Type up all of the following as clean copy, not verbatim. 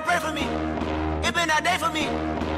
pray for me. It been a day for me.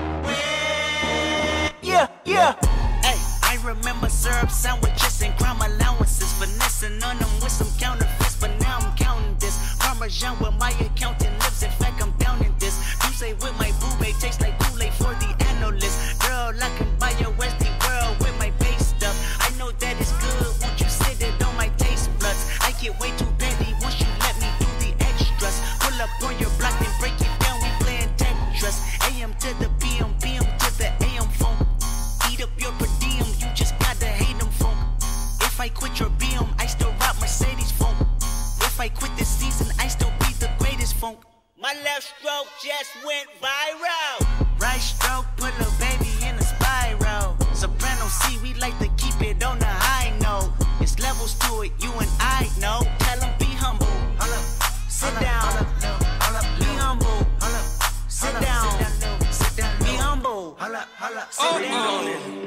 Yeah, yeah. Hey, I remember syrup sandwiches and crime allowances, finessing on them with some counterfeits, but now I'm counting this. Parmesan with my accountant lips, in fact I'm down in this. You say with my boo babe tastes like Kool-Aid for the analyst. Girl, I can buy your Westie world with my base stuff. I know that it's good, won't you sit it on my taste buds? I get way too petty once you let me do the extras. Pull up on your block and break it down, we playing Tetris. AM to the PM, PM to the AM phone. Eat up your per diem, you just gotta hate them funk. If I quit your BM, I still rock Mercedes funk. If I quit this season, I still be the greatest funk. My left stroke just went viral. Right stroke put a baby in a spiral. Soprano C, we like to keep it on the high note. It's levels to it, you and I know. Tell them be humble. Sit down. Be humble. Sit down. Be humble. Sit down.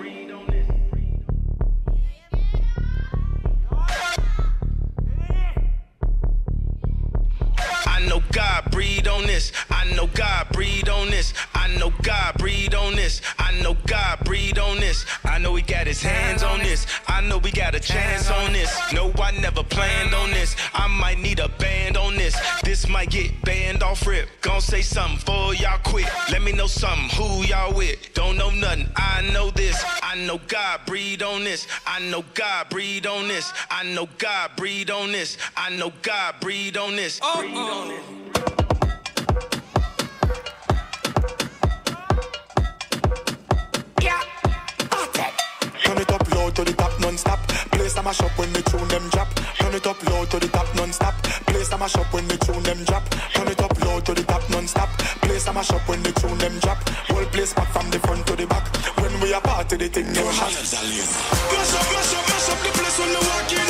I know God breathe on this. I know God breathe on this. I know God breathe on this. I know God breathe on this. I know he got his hands on this. I know we got a chance on this. No, I never planned on this. I might need a band on this. This might get banned off rip. Gon' say something for y'all quit. Let me know something, who y'all with. Don't know nothing, I know this. I know God breathe on this. I know God breathe on this. I know God breathe on this. I know God breathe on this. Breathe on this. Turn it up low to the top non-stop. Place a mash up when the tune them drop. Turn it up low to the top non-stop. Place a mash up when the tune them drop. Turn it up low to the top non-stop. Place a mash up when the tune them drop. Whole place back from the front to the back. When we are party, the thing never shot. Mash up the place when we walk in.